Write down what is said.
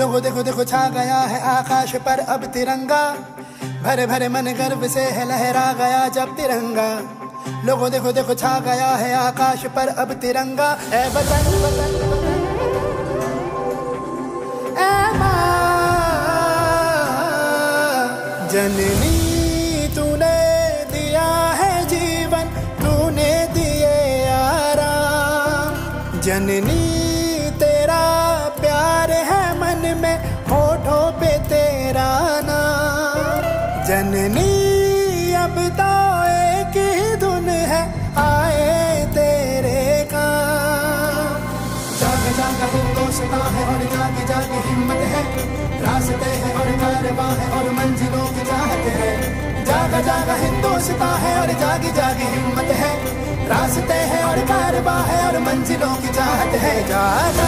लोगों देखो देखो छा गया है आकाश पर अब तिरंगा, भरे भरे मन गर्व से है लहरा गया जब तिरंगा। लोगों देखो देखो छा गया है आकाश पर अब तिरंगा। ऐ वतन वतन ऐ माँ जननी, तूने दिया है जीवन, तूने दिए आराम। जननी तेरा प्यार है मन में, होठों पे तेरा नाम। जननी अब तो एक ही धुन है, आए तेरे काम। जाग जाग हिंदुस्तां है और जाग जाग हिम्मत है, रास्ते हैं और कारवां है और मंजिलों की चाहत है। जाग जाग हिंदुस्तां है और जाग जाग हिम्मत है, रास्ते हैं और कारवां है और मंजिलों की चाहत है। जाग